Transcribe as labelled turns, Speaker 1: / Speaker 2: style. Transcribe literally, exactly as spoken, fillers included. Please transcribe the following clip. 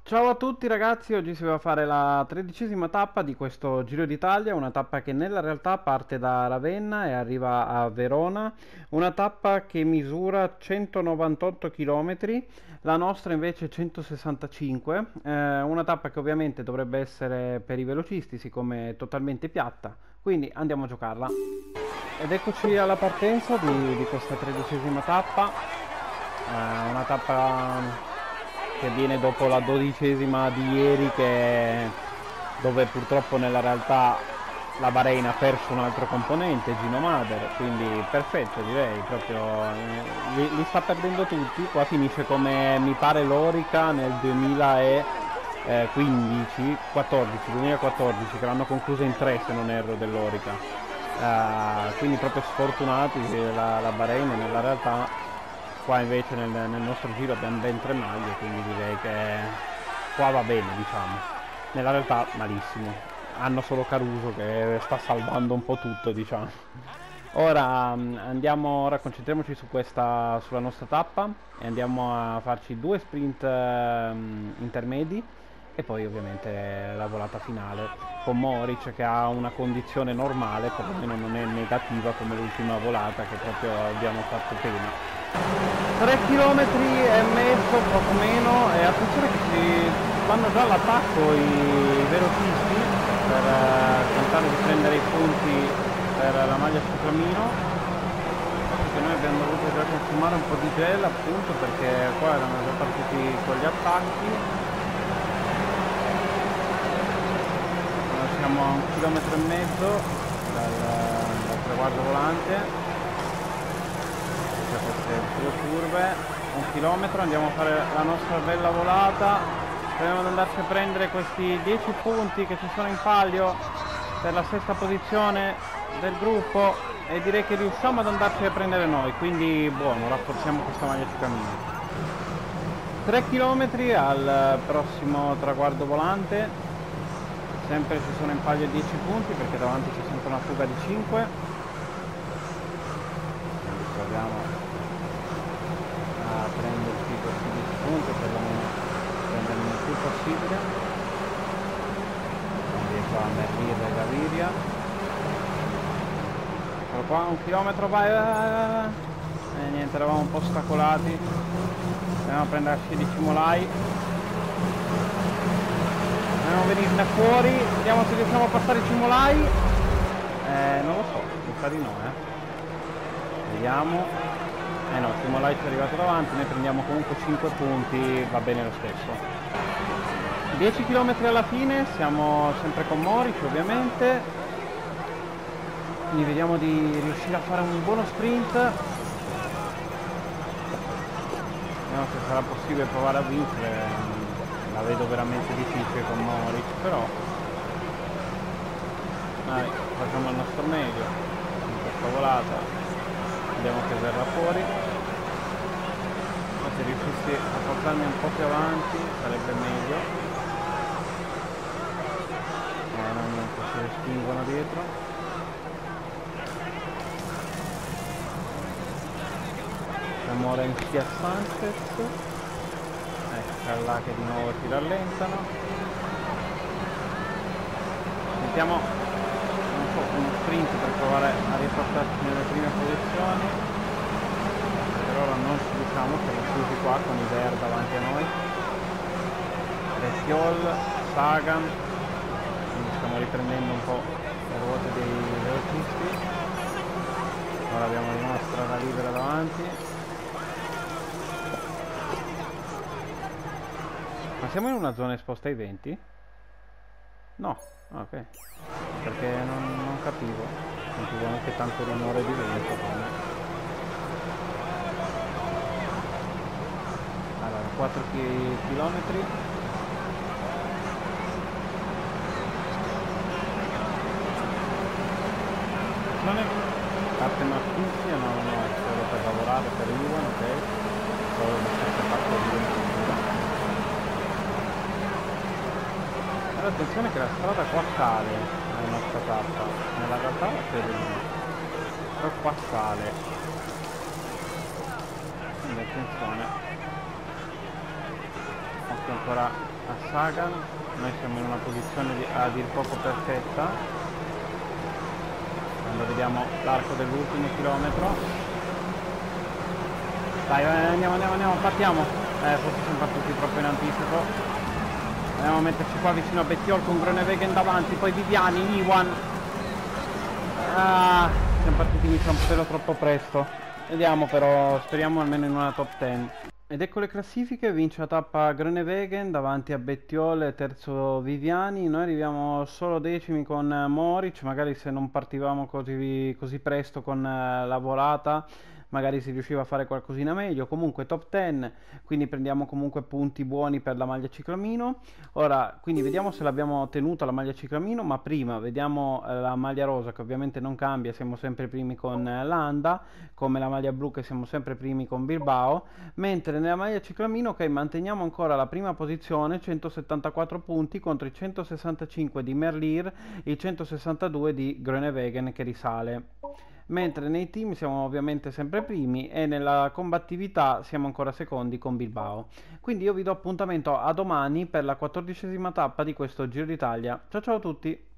Speaker 1: Ciao a tutti ragazzi, oggi si va a fare la tredicesima tappa di questo Giro d'Italia, una tappa che nella realtà parte da Ravenna e arriva a Verona, una tappa che misura centonovantotto chilometri, la nostra invece centosessantacinque, eh, una tappa che ovviamente dovrebbe essere per i velocisti siccome è totalmente piatta, quindi andiamo a giocarla. Ed eccoci alla partenza di, di questa tredicesima tappa, eh, una tappa che viene dopo la dodicesima di ieri, che dove purtroppo nella realtà la Bahrain ha perso un altro componente, Gino Mader, quindi perfetto, direi proprio, eh, li, li sta perdendo tutti. Qua finisce come mi pare l'Orica nel duemilaquindici quattordici duemilaquattordici, che l'hanno conclusa in tre se non erro, dell'Orica. Uh, quindi proprio sfortunati la, la Bahrain. Nella realtà qua invece nel, nel nostro giro abbiamo ben tre maglie, quindi direi che qua va bene, diciamo. Nella realtà malissimo, hanno solo Caruso che sta salvando un po' tutto, diciamo. Ora andiamo, ora concentriamoci su questa, sulla nostra tappa, e andiamo a farci due sprint um, intermedi e poi ovviamente la volata finale con Mohoric, che ha una condizione normale, perlomeno non è negativa come l'ultima volata che proprio abbiamo fatto pena. tre chilometri e mezzo, poco meno, e attenzione che si vanno già all'attacco i velocisti per uh, tentare di prendere i punti per la maglia sul cammino, perché noi abbiamo dovuto già consumare un po' di gel, appunto perché qua erano già partiti con gli attacchi. Ora siamo a un chilometro e mezzo dal, dal traguardo volante, queste due curve, un chilometro, andiamo a fare la nostra bella volata, proviamo ad andarci a prendere questi dieci punti che ci sono in palio per la sesta posizione del gruppo, e direi che riusciamo ad andarci a prendere noi, quindi buono, rafforziamo questa maglia su cammino. tre chilometri al prossimo traguardo volante, sempre ci sono in palio dieci punti perché davanti c'è sempre una fuga di cinque. Proviamo a prenderci questi dieci punti, perlomeno prenderne il più possibile. Quindi qua Merlir e Gaviria, eccolo qua, un chilometro, vai, vai, vai, vai. E niente, eravamo un po' ostacolati, andiamo a prenderci di Cimolai, andiamo a venirne fuori, vediamo se riusciamo a passare Cimolai, eh, non lo so, mi sa di no, eh vediamo. Eh no, Cimolai ci è arrivato davanti, noi prendiamo comunque cinque punti, va bene lo stesso. dieci chilometri alla fine, siamo sempre con Mohoric ovviamente, quindi vediamo di riuscire a fare un buono sprint. Vediamo se sarà possibile provare a vincere, la vedo veramente difficile con Mohoric, però dai, facciamo il nostro meglio in questa volata. Vediamo che verrà fuori, ma se riuscissi a portarmi un po' più avanti sarebbe meglio, eh, non si respingono dietro. Siamo ora in Scia Sanchez, ecco là che di nuovo si rallentano. Mettiamo uno sprint per provare a riportarci nelle prime posizioni, per ora non ci riusciamo, siamo chiusi qua con i Ver davanti a noi, Retiol, Sagan, quindi stiamo riprendendo un po' le ruote dei velocisti. Ora abbiamo la nostra strada libera davanti, ma siamo in una zona esposta ai venti? No, ok, perché non, non capivo, sentivo anche tanto rumore di vento. Allora, quattro chilometri. Carte Martizia, no, no, è solo per lavorare per Ivan, ok, solo per queste fatto di Allora, attenzione che la strada qua sale nella nostra tappa, nella realtà la credo di no, però qua sale, quindi attenzione. Ok, punti ancora a Sagan, noi siamo in una posizione di, a dir poco perfetta quando vediamo l'arco dell'ultimo chilometro. Dai, andiamo, andiamo, andiamo, partiamo. Eh, forse siamo partiti troppo in anticipo. Andiamo a metterci qua vicino a Bettiol con Groenewegen davanti, poi Viviani, Iwan. Ah, siamo partiti mi sa un pelo troppo presto. Vediamo però, speriamo almeno in una top dieci. Ed ecco le classifiche, vince la tappa Groenewegen davanti a Bettiol e terzo Viviani. Noi arriviamo solo decimi con Moric, magari se non partivamo così, così presto con la volata magari si riusciva a fare qualcosina meglio. Comunque top dieci, quindi prendiamo comunque punti buoni per la maglia ciclamino. Ora quindi vediamo se l'abbiamo tenuta la maglia ciclamino, ma prima vediamo eh, la maglia rosa che ovviamente non cambia, siamo sempre primi con eh, Landa, come la maglia blu che siamo sempre primi con Bilbao, mentre nella maglia ciclamino ok manteniamo ancora la prima posizione, centosettantaquattro punti contro i centosessantacinque di Merlier, il centosessantadue di Groenewegen che risale. Mentre nei team siamo ovviamente sempre primi e nella combattività siamo ancora secondi con Bilbao. Quindi io vi do appuntamento a domani per la quattordicesima tappa di questo Giro d'Italia. Ciao ciao a tutti!